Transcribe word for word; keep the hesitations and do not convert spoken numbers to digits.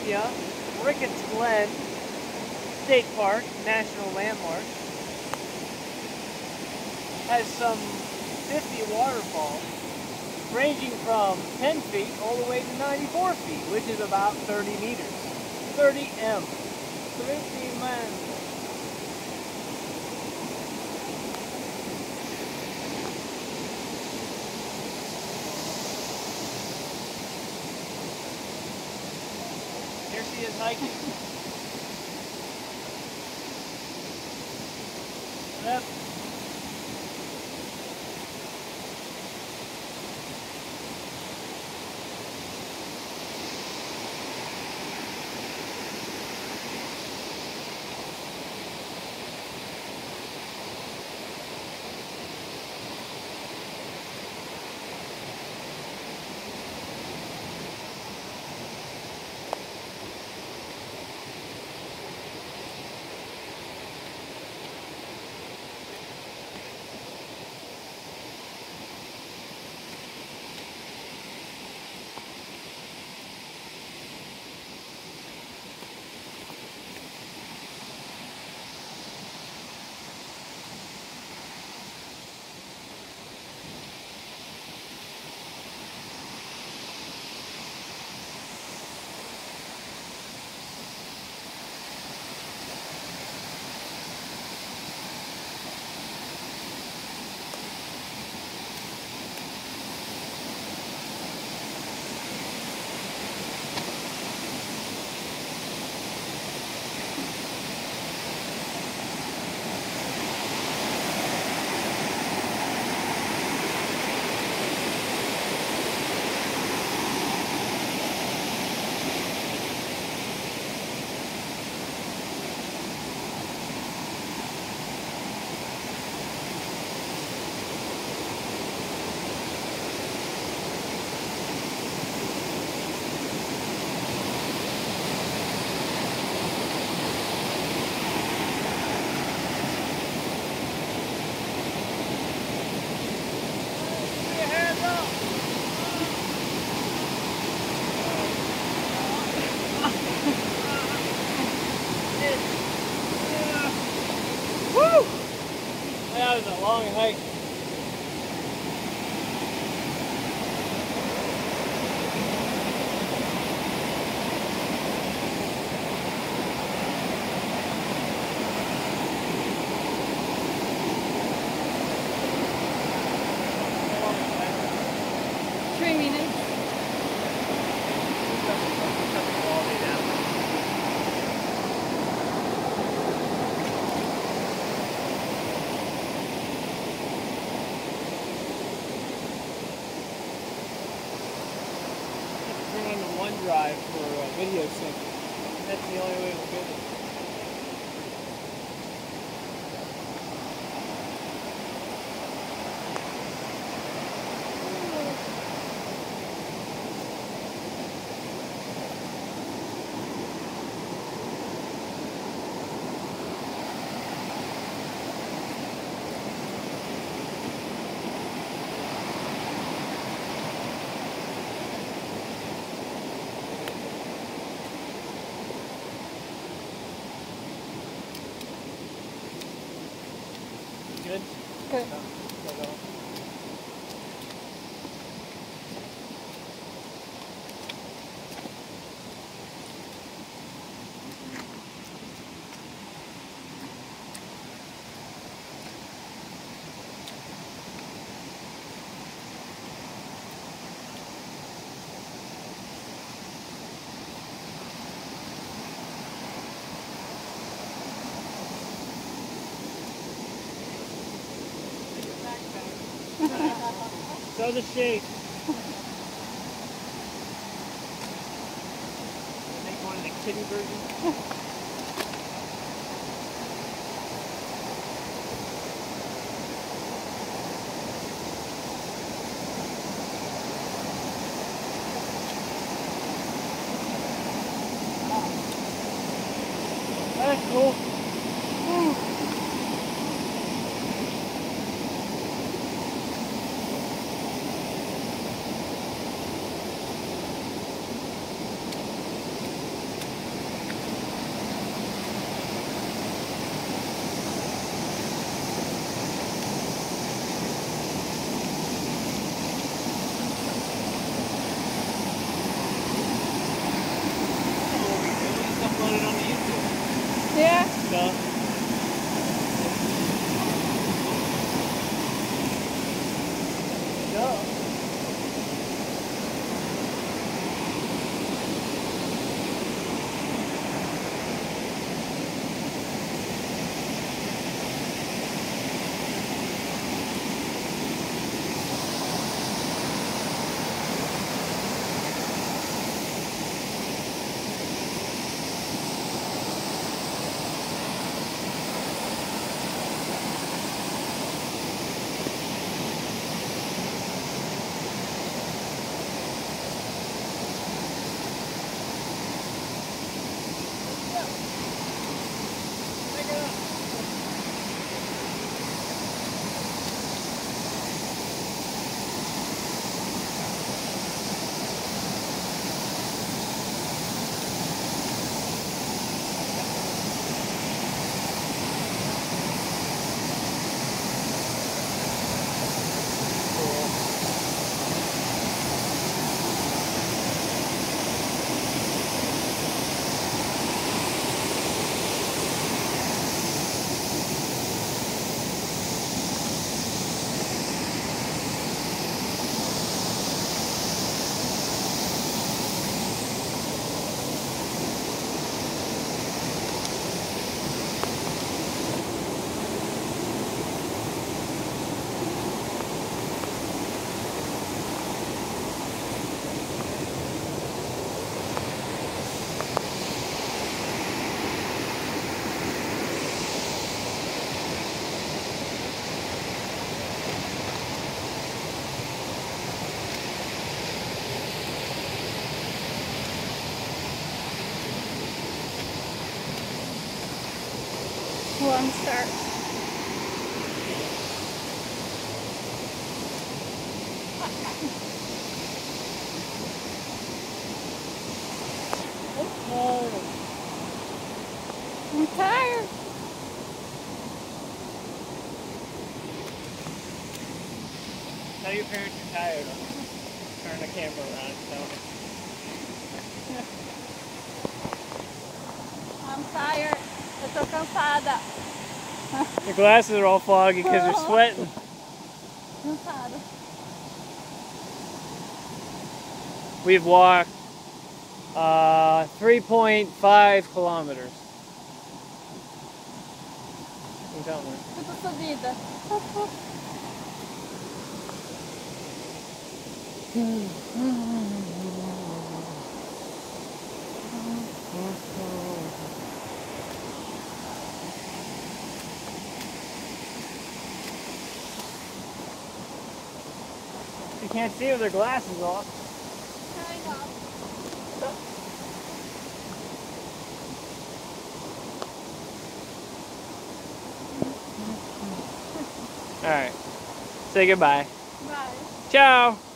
California, Ricketts Glen State Park, National Landmark, has some fifty waterfalls, ranging from ten feet all the way to ninety-four feet, which is about thirty meters. thirty M. thirty man. Here she is hiking. Yep. That was a long hike. Three minutes. Turn on the OneDrive for uh, video sync. That's the only way we'll get it. Good? Good. So the shake. Make one of the kiddie versions. That's cool. Woo. stuff. Duh. One start. I'm tired. Tell your parents you're tired. Turn the camera around. So. I'm tired. Eu tô cansada. Your glasses are all foggy because you're sweating. Cansada. We've walked uh, three point five kilometers. Então, né? Tudo subida. You can't see with their glasses off. I know. All right. Say goodbye. Bye. Ciao.